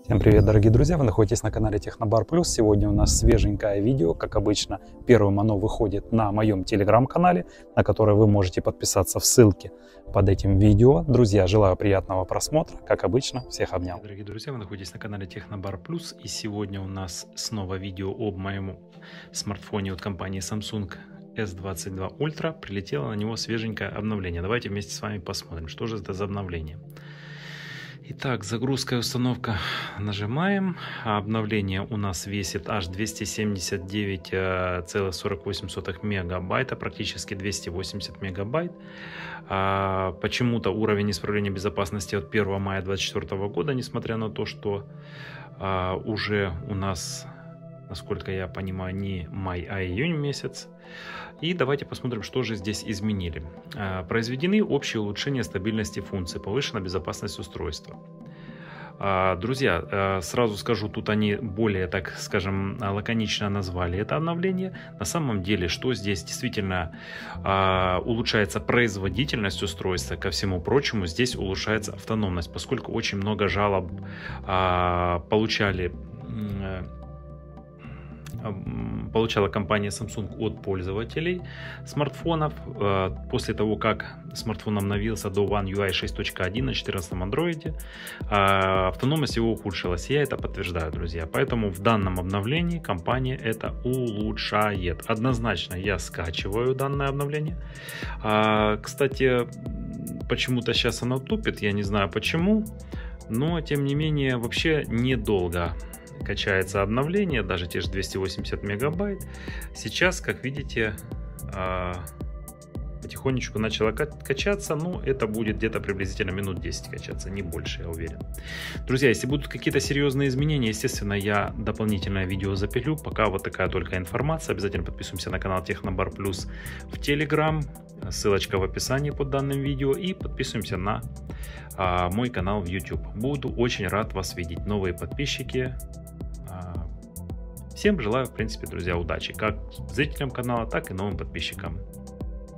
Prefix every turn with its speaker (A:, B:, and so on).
A: Всем привет, дорогие друзья! Вы находитесь на канале Технобар Плюс. Сегодня у нас свеженькое видео. Как обычно, первым оно выходит на моем телеграм-канале, на который вы можете подписаться в ссылке под этим видео. Друзья, желаю приятного просмотра. Как обычно, всех обнял. Дорогие друзья, вы находитесь на канале Технобар Плюс. И сегодня у нас снова видео об моем смартфоне от компании Samsung S22 Ultra. Прилетело на него свеженькое обновление. Давайте вместе с вами посмотрим, что же это за обновление. Итак, загрузка и установка нажимаем. Обновление у нас весит аж 279,48 мегабайта, практически 280 мегабайт. Почему-то уровень исправления безопасности от 1 мая 2024 года, несмотря на то, что уже у нас, насколько я понимаю, не май, а июнь месяц. И давайте посмотрим, что же здесь изменили. Произведены общие улучшения стабильности функций, повышена безопасность устройства. Друзья, сразу скажу, тут они более, так скажем, лаконично назвали это обновление. На самом деле, что здесь действительно улучшается производительность устройства, ко всему прочему, здесь улучшается автономность, поскольку очень много жалоб получала компания Samsung от пользователей смартфонов. После того, как смартфон обновился до One UI 6.1 на 14 Android, автономность его ухудшилась. Я это подтверждаю, друзья. Поэтому в данном обновлении компания это улучшает. Однозначно я скачиваю данное обновление. Кстати, почему-то сейчас оно тупит, я не знаю почему, но тем не менее вообще недолго качается обновление, даже те же 280 мегабайт. Сейчас, как видите, потихонечку начало качаться, но это будет где-то приблизительно минут 10 качаться, не больше, я уверен. Друзья, если будут какие-то серьезные изменения, естественно, я дополнительное видео запилю. Пока вот такая только информация. Обязательно подписываемся на канал Технобар Плюс в Telegram, ссылочка в описании под данным видео, и подписываемся на мой канал в YouTube. Буду очень рад вас видеть, новые подписчики. Всем желаю, в принципе, друзья, удачи, как зрителям канала, так и новым подписчикам.